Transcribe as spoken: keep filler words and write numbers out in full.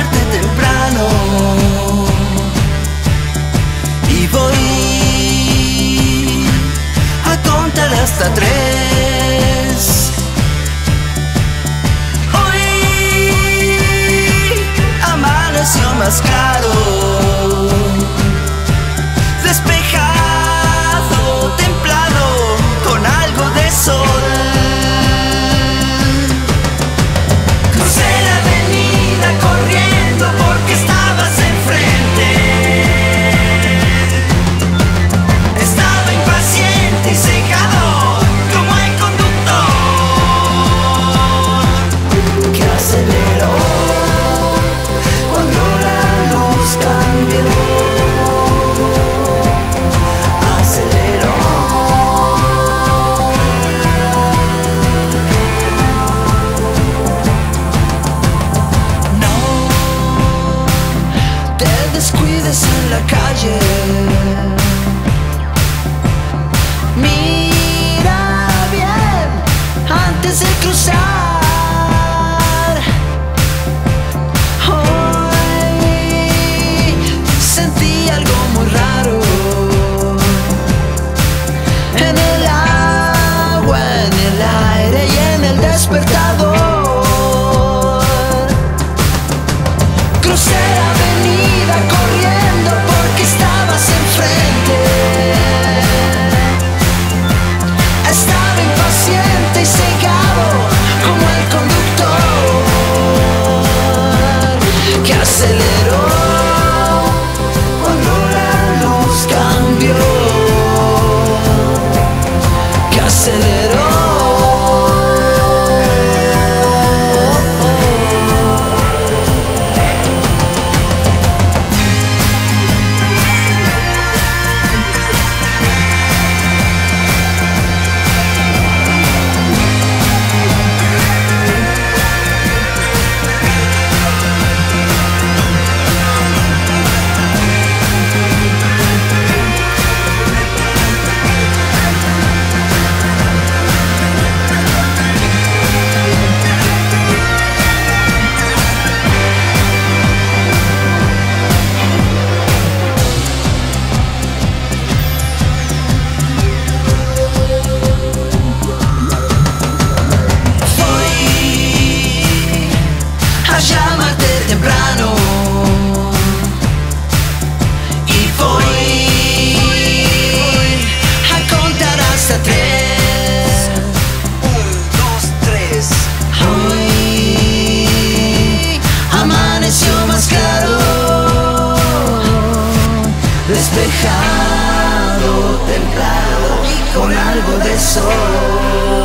llamarte temprano y voy a contar hasta tres. Hoy amaneció más claro, despejado, templado, con algo de sol. Corriendo porque estabas enfrente. Estaba impaciente y cegado como el conductor que aceleró cuando la luz cambió. Aceleró. Descuides en la calle, mira bien antes de cruzar. Hoy sentí algo muy raro en el agua, en el aire y en el despertador. Crucé la avenida corriendo porque estabas enfrente. Estaba impaciente y cegado como el conductor que aceleró cuando la luz cambió. Que aceleró. Llámate temprano y voy a contar hasta tres. Un, dos, tres. Hoy amaneció más claro, despejado, templado y con algo de sol.